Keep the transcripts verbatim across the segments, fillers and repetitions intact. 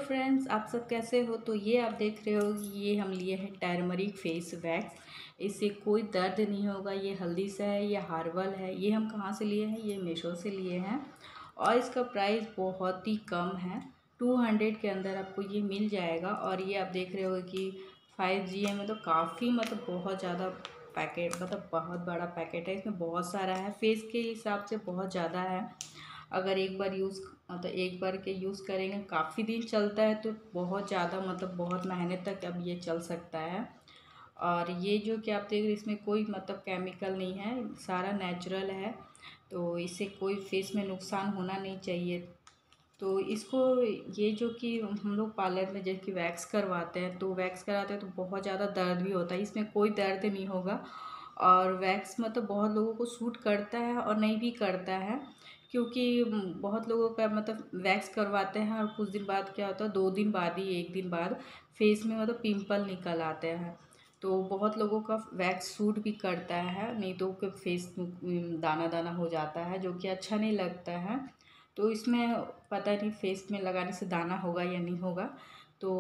Friends, आप सब कैसे हो। तो ये आप देख रहे हो, ये हम लिए हैं टर्मरिक फेस वैक्स। इससे कोई दर्द नहीं होगा। ये हल्दी से है, ये हार्बल है। ये हम कहाँ से लिए हैं? ये मीशो से लिए हैं और इसका प्राइस बहुत ही कम है। टू हंड्रेड के अंदर आपको ये मिल जाएगा। और ये आप देख रहे हो कि फाइव जी है, मतलब काफ़ी मतलब बहुत ज़्यादा पैकेट, मतलब बहुत बड़ा पैकेट है। इसमें बहुत सारा है, फेस के हिसाब से बहुत ज़्यादा है। अगर एक बार यूज़ मतलब एक बार के यूज़ करेंगे, काफ़ी दिन चलता है, तो बहुत ज़्यादा मतलब बहुत महीने तक अब ये चल सकता है। और ये जो कि आप देख रहे हैं, इसमें कोई मतलब केमिकल नहीं है, सारा नेचुरल है। तो इससे कोई फेस में नुकसान होना नहीं चाहिए। तो इसको, ये जो कि हम लोग पार्लर में जैसे कि वैक्स करवाते हैं, तो वैक्स कराते हैं तो बहुत ज़्यादा दर्द भी होता है। इसमें कोई दर्द नहीं होगा। और वैक्स मतलब बहुत लोगों को सूट करता है और नहीं भी करता है, क्योंकि बहुत लोगों का मतलब वैक्स करवाते हैं और कुछ दिन बाद क्या होता है, दो दिन बाद ही एक दिन बाद फेस में मतलब पिंपल निकल आते हैं। तो बहुत लोगों का वैक्स सूट भी करता है, नहीं तो फेस दाना दाना हो जाता है, जो कि अच्छा नहीं लगता है। तो इसमें पता नहीं फेस में लगाने से दाना होगा या नहीं होगा। तो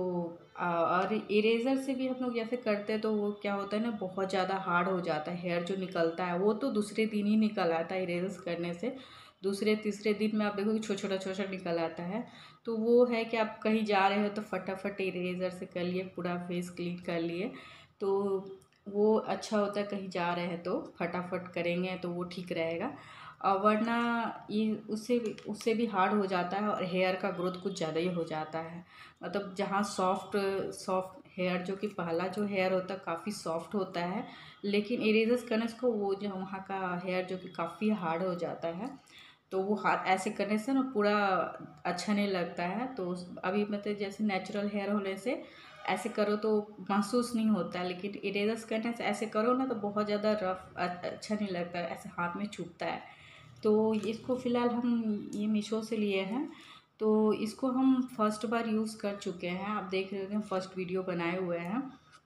और इरेज़र से भी हम लोग जैसे करते हैं, तो वो क्या होता है ना, बहुत ज़्यादा हार्ड हो जाता है। हेयर जो निकलता है वो तो दूसरे दिन ही निकल आता है इरेज़र करने से। दूसरे तीसरे दिन में आप देखोगे छोटा छोटा छोटा छोटा निकल आता है। तो वो है कि आप कहीं जा रहे हो तो फटाफट इरेज़र से कर लिए, पूरा फेस क्लीन कर लिए, तो वो अच्छा होता है। कहीं जा रहे हैं तो फटाफट करेंगे तो वो ठीक रहेगा। और वरना ये उससे भी उससे भी हार्ड हो जाता है और हेयर का ग्रोथ कुछ ज़्यादा ही हो जाता है। मतलब जहाँ सॉफ्ट सॉफ्ट हेयर, जो कि पहला जो हेयर होता है काफ़ी सॉफ्ट होता है, लेकिन इरेजर्स करने से वो जो वहाँ का हेयर जो कि काफ़ी हार्ड हो जाता है। तो वो हाथ ऐसे करने से ना पूरा अच्छा नहीं लगता है। तो अभी मतलब जैसे नेचुरल हेयर होने से ऐसे करो तो महसूस नहीं होता है, लेकिन इरेजर्स करने से ऐसे करो ना तो बहुत ज़्यादा रफ अच्छा नहीं लगता है, ऐसे हाथ में चुभता है। तो इसको फ़िलहाल हम ये मीशो से लिए हैं। तो इसको हम फर्स्ट बार यूज़ कर चुके हैं। आप देख रहे हो, फर्स्ट वीडियो बनाए हुए हैं।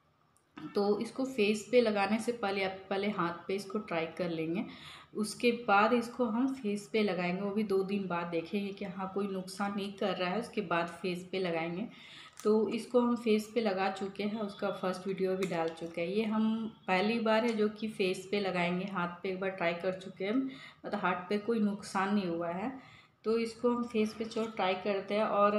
तो इसको फेस पे लगाने से पहले आप पहले हाथ पे इसको ट्राई कर लेंगे, उसके बाद इसको हम फेस पे लगाएंगे। वो भी दो दिन बाद देखेंगे कि हाँ कोई नुकसान नहीं कर रहा है, उसके बाद फेस पे लगाएंगे। तो इसको हम फेस पे लगा चुके हैं, उसका फर्स्ट वीडियो भी डाल चुके हैं। ये हम पहली बार है जो कि फेस पे लगाएंगे। हाथ पे एक बार ट्राई कर चुके हैं, मतलब हाथ पे कोई नुकसान नहीं हुआ है। तो इसको हम फेस पे चलो ट्राई करते हैं और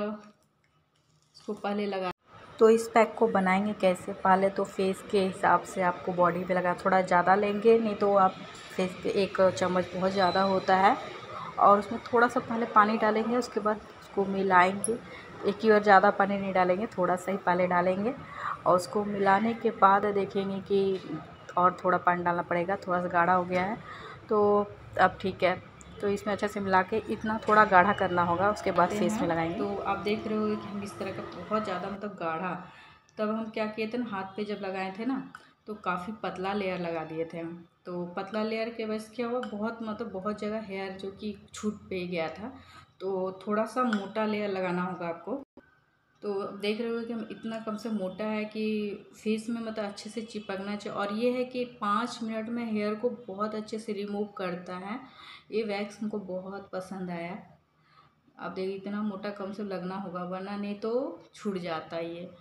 इसको पहले लगा। तो इस पैक को बनाएंगे कैसे, पहले तो फेस के हिसाब से आपको बॉडी पे लगा, थोड़ा ज़्यादा लेंगे, नहीं तो आप फेस पे एक चम्मच बहुत ज़्यादा होता है। और उसमें थोड़ा सा पहले पानी डालेंगे, उसके बाद उसको मिलाएंगे। एक ही बार ज़्यादा पानी नहीं डालेंगे, थोड़ा सा ही पहले डालेंगे और उसको मिलाने के बाद देखेंगे कि और थोड़ा पानी डालना पड़ेगा, थोड़ा सा गाढ़ा हो गया है तो अब ठीक है। तो इसमें अच्छे से मिला के इतना थोड़ा गाढ़ा करना होगा, उसके बाद फेस में लगाएंगे। तो आप देख रहे हो कि हम इस तरह का बहुत ज़्यादा मतलब गाढ़ा, तब हम क्या किए थे ना, हाथ पे जब लगाए थे ना तो काफ़ी पतला लेयर लगा दिए थे हम। तो पतला लेयर के वजह से क्या हुआ, बहुत मतलब बहुत जगह हेयर जो कि छूट पे गया था। तो थोड़ा सा मोटा लेयर लगाना होगा आपको। तो देख रहे हो कि हम इतना कम से मोटा है कि फेस में मतलब अच्छे से चिपकना चाहिए। और ये है कि पाँच मिनट में हेयर को बहुत अच्छे से रिमूव करता है। ये वैक्स हमको बहुत पसंद आया। अब देखिए इतना मोटा कम से लगना होगा, वरना नहीं तो छूट जाता है ये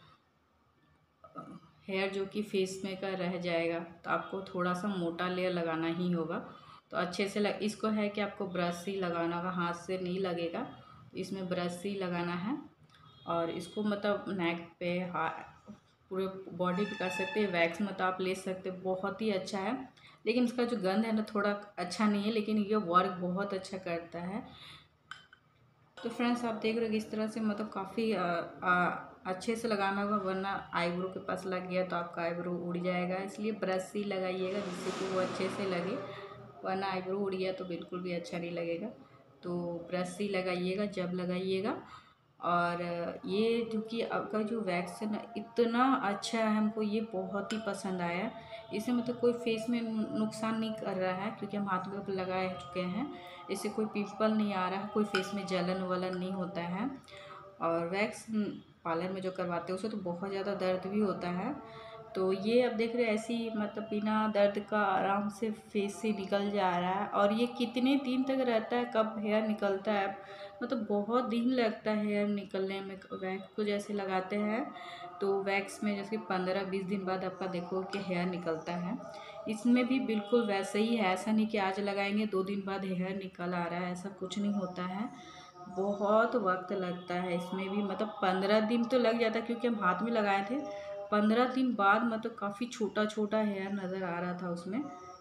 हेयर जो कि फेस में का रह जाएगा। तो आपको थोड़ा सा मोटा लेयर लगाना ही होगा। तो अच्छे से लग, इसको है कि आपको ब्रश से ही लगाना होगा, हाथ से नहीं लगेगा। इसमें ब्रश से ही लगाना है। और इसको मतलब नेक पे, हाथ, पूरे बॉडी पे कर सकते हैं। वैक्स मतलब आप ले सकते हैं, बहुत ही अच्छा है। लेकिन इसका जो गंध है ना थोड़ा अच्छा नहीं है, लेकिन ये वर्क बहुत अच्छा करता है। तो फ्रेंड्स आप देख रहे हो इस तरह से मतलब काफ़ी अच्छे से लगाना होगा, वरना आईब्रो के पास लग गया तो आपका आईब्रो उड़ जाएगा। इसलिए ब्रश से ही लगाइएगा जिससे कि वो अच्छे से लगे, वरना आईब्रो उड़ गया तो बिल्कुल भी अच्छा नहीं लगेगा। तो ब्रश से ही लगाइएगा जब लगाइएगा। और ये जो कि आपका जो वैक्स है ना इतना अच्छा है, हमको ये बहुत ही पसंद आया। इसे मतलब कोई फेस में नुकसान नहीं कर रहा है, क्योंकि हम हाथ में लगा चुके हैं। इससे कोई पिंपल नहीं आ रहा है, कोई फेस में जलन वलन नहीं होता है। और वैक्स पार्लर में जो करवाते हैं उसे तो बहुत ज़्यादा दर्द भी होता है। तो ये अब देख रहे हैं ऐसी मतलब बिना दर्द का आराम से फेस से निकल जा रहा है। और ये कितने दिन तक रहता है, कब हेयर निकलता है, मतलब बहुत दिन लगता है हेयर निकलने में। वैक्स को जैसे लगाते हैं तो वैक्स में जैसे पंद्रह बीस दिन बाद आपका देखो कि हेयर निकलता है। इसमें भी बिल्कुल वैसे ही है, ऐसा नहीं कि आज लगाएंगे दो दिन बाद हेयर निकल आ रहा है, ऐसा कुछ नहीं होता है। बहुत वक्त लगता है इसमें भी, मतलब पंद्रह दिन तो लग जाता है क्योंकि हम हाथ में लगाए थे। पंद्रह दिन बाद मतलब काफ़ी छोटा छोटा हेयर नज़र आ रहा था उसमें।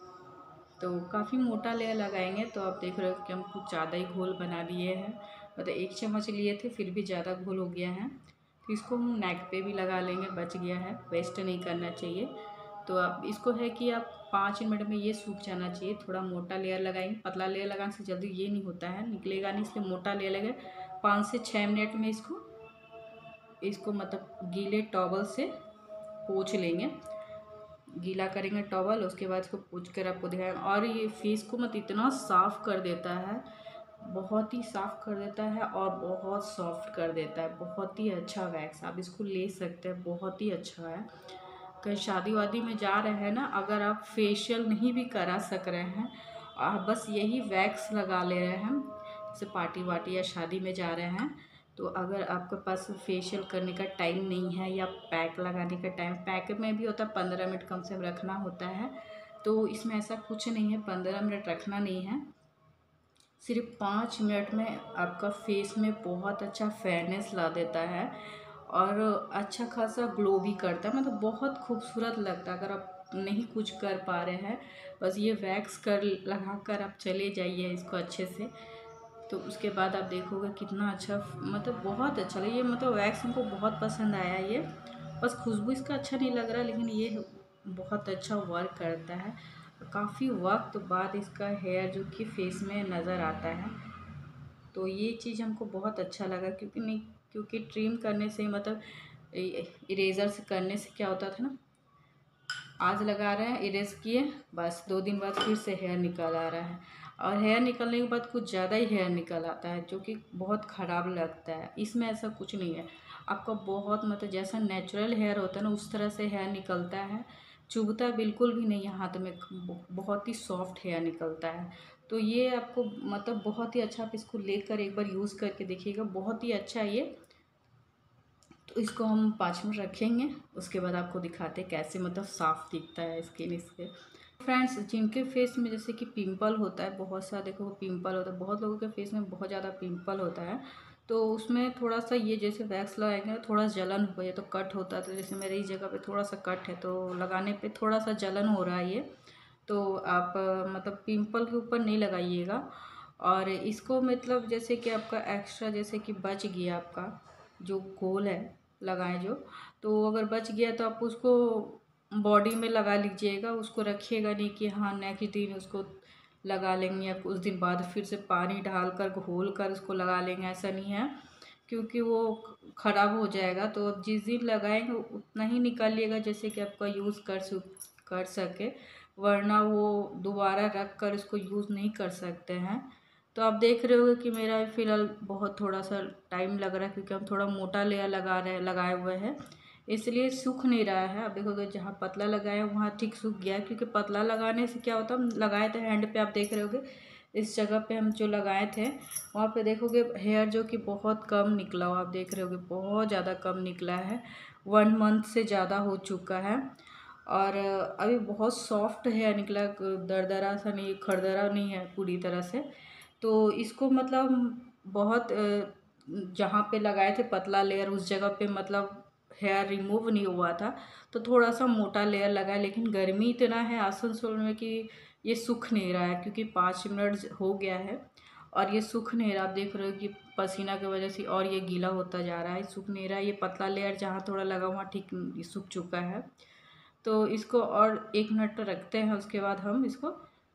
तो काफ़ी मोटा लेयर लगाएंगे तो आप देख रहे हो कि हम कुछ ज़्यादा ही घोल बना दिए हैं, मतलब एक चम्मच लिए थे फिर भी ज़्यादा घोल हो गया है। तो इसको हम नेक पे भी लगा लेंगे, बच गया है, वेस्ट नहीं करना चाहिए। तो अब इसको है कि आप पाँच मिनट में ये सूख जाना चाहिए। थोड़ा मोटा लेयर लगाएंगे, पतला लेयर लगाने से जल्दी ये नहीं होता है, निकलेगा नहीं, इसलिए मोटा लेयर लगे। पाँच से छः मिनट में इसको इसको मतलब गीले टॉवल से पोंछ लेंगे, गीला करेंगे टॉवल, उसके बाद इसको पोंछ कर आपको दिखाएंगे। और ये फेस को मत इतना साफ़ कर देता है, बहुत ही साफ़ कर देता है और बहुत सॉफ्ट कर देता है। बहुत ही अच्छा वैक्स, आप इसको ले सकते हैं, बहुत ही अच्छा है। कहीं शादी वादी में जा रहे हैं ना, अगर आप फेशियल नहीं भी करा सक रहे हैं, आप बस यही वैक्स लगा ले रहे हैं, जैसे पार्टी वार्टी या शादी में जा रहे हैं, तो अगर आपके पास फेशियल करने का टाइम नहीं है या पैक लगाने का टाइम, पैक में भी होता है पंद्रह मिनट कम से कम रखना होता है, तो इसमें ऐसा कुछ नहीं है, पंद्रह मिनट रखना नहीं है, सिर्फ पाँच मिनट में आपका फेस में बहुत अच्छा फेयरनेस ला देता है और अच्छा खासा ग्लो भी करता है, मतलब बहुत खूबसूरत लगता है। अगर आप नहीं कुछ कर पा रहे हैं, बस ये वैक्स कर लगा कर आप चले जाइए इसको अच्छे से, तो उसके बाद आप देखोगे कितना अच्छा, मतलब बहुत अच्छा लगे ये, मतलब वैक्स हमको बहुत पसंद आया ये। बस खुशबू इसका अच्छा नहीं लग रहा, लेकिन ये बहुत अच्छा वर्क करता है। काफ़ी वक्त बाद इसका हेयर जो कि फेस में नज़र आता है, तो ये चीज़ हमको बहुत अच्छा लगा। क्योंकि नहीं, क्योंकि ट्रिम करने से मतलब इरेज़र से करने से क्या होता था ना, आज लगा रहे हैं, इरेज किए, बस दो दिन बाद फिर से हेयर निकल आ रहा है, और हेयर निकलने के बाद कुछ ज़्यादा ही हेयर निकल आता है जो कि बहुत ख़राब लगता है। इसमें ऐसा कुछ नहीं है, आपका बहुत मतलब जैसा नेचुरल हेयर होता है ना उस तरह से हेयर निकलता है, चुभता बिल्कुल भी नहीं है हाथ में, बहुत ही सॉफ्ट हेयर निकलता है। तो ये आपको मतलब बहुत ही अच्छा, आप इसको लेकर एक बार यूज़ करके देखिएगा, बहुत ही अच्छा है ये। तो इसको हम पाँच मिनट रखेंगे, उसके बाद आपको दिखाते हैं कैसे मतलब साफ़ दिखता है स्किन इसके। फ्रेंड्स, जिनके फेस में जैसे कि पिंपल होता है बहुत सा, देखो पिंपल होता है, बहुत लोगों के फेस में बहुत ज़्यादा पिंपल होता है, तो उसमें थोड़ा सा ये जैसे वैक्स लगाएंगे थोड़ा जलन हो गई तो कट होता है, तो जैसे मेरे इस जगह पे थोड़ा सा कट है तो लगाने पे थोड़ा सा जलन हो रहा है ये, तो आप मतलब पिंपल के ऊपर नहीं लगाइएगा। और इसको मतलब जैसे कि आपका एक्स्ट्रा जैसे कि बच गया आपका जो घोल है लगाएं जो, तो अगर बच गया तो आप उसको बॉडी में लगा लीजिएगा, उसको रखिएगा नहीं कि हाँ नेक्स्ट दिन उसको लगा लेंगे या कुछ दिन बाद फिर से पानी डालकर घोल कर उसको लगा लेंगे, ऐसा नहीं है, क्योंकि वो ख़राब हो जाएगा। तो अब जिस दिन लगाएंगे उतना ही निकालिएगा जैसे कि आपका यूज़ कर कर सके, वरना वो दोबारा रख कर उसको यूज़ नहीं कर सकते हैं। तो आप देख रहे होगे कि मेरा फ़िलहाल बहुत थोड़ा सा टाइम लग रहा है क्योंकि हम थोड़ा मोटा लेयर लगा रहे लगाए हुए हैं, इसलिए सूख नहीं रहा है। आप देखोगे जहाँ पतला लगाए हैं वहाँ ठीक सूख गया है, क्योंकि पतला लगाने से क्या होता है, हम लगाए थे हैंड पे, आप देख रहे होगे इस जगह पे हम जो लगाए थे वहाँ पे देखोगे हेयर जो कि बहुत कम निकला हो, आप देख रहे होगे बहुत ज़्यादा कम निकला है, वन मंथ से ज़्यादा हो चुका है। और अभी बहुत सॉफ्ट हेयर निकला, दरदरा सा नहीं, खरदरा नहीं है पूरी तरह से। तो इसको मतलब बहुत जहाँ पे लगाए थे पतला लेयर उस जगह पे मतलब हेयर रिमूव नहीं हुआ था, तो थोड़ा सा मोटा लेयर लगा, लेकिन गर्मी इतना है आसनसोल में कि ये सूख नहीं रहा है, क्योंकि पाँच मिनट हो गया है और ये सूख नहीं रहा। आप देख रहे हो कि पसीना की वजह से और ये गीला होता जा रहा है, सूख नहीं रहा है। ये पतला लेयर जहाँ थोड़ा लगा वहाँ ठीक सूख चुका है। तो इसको और एक मिनट रखते हैं, उसके बाद हम इसको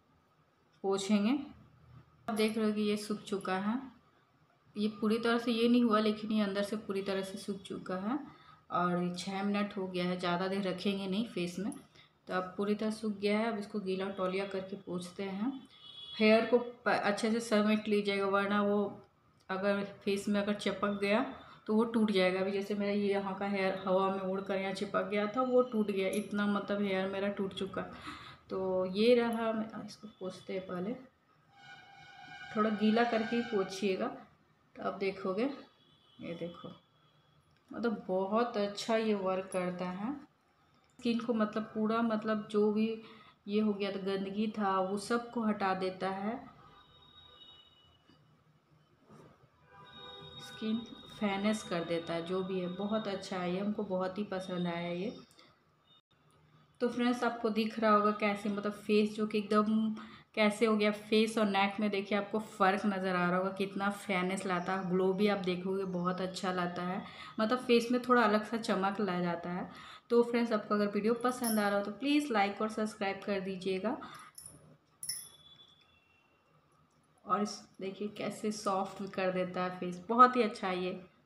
पोंछेंगे। आप देख रहे हो कि ये सूख चुका है, ये पूरी तरह से ये नहीं हुआ लेकिन ये अंदर से पूरी तरह से सूख चुका है। और छः मिनट हो गया है, ज़्यादा देर रखेंगे नहीं फेस में। तो अब पूरी तरह सूख गया है, अब इसको गीला तौलिया करके पोंछते हैं। हेयर को अच्छे से समेट लीजिएगा, वरना वो अगर फेस में अगर चिपक गया तो वो टूट जाएगा। अभी जैसे मेरा ये यहाँ का हेयर हवा में उड़ कर यहाँ चिपक गया था, वो टूट गया, इतना मतलब हेयर मेरा टूट चुका। तो ये रहा, मैं इसको पोंछते हैं, पहले थोड़ा गीला करके ही पोंछिएगा, तो अब देखोगे, ये देखो मतलब बहुत अच्छा ये वर्क करता है स्किन को, मतलब पूरा, मतलब जो भी ये हो गया था गंदगी था वो सब को हटा देता है, स्किन फेयरनेस कर देता है, जो भी है बहुत अच्छा है ये, हमको बहुत ही पसंद आया ये। तो फ्रेंड्स आपको दिख रहा होगा कैसे, मतलब फेस जो कि एकदम कैसे हो गया, फेस और नेक में देखिए आपको फ़र्क नज़र आ रहा होगा, कितना फेयरनेस लाता है, ग्लो भी आप देखोगे बहुत अच्छा लाता है, मतलब फेस में थोड़ा अलग सा चमक ला जाता है। तो फ्रेंड्स आपको अगर वीडियो पसंद आ रहा हो तो प्लीज़ लाइक और सब्सक्राइब कर दीजिएगा। और इस देखिए कैसे सॉफ्ट भी कर देता है फेस, बहुत ही अच्छा है ये।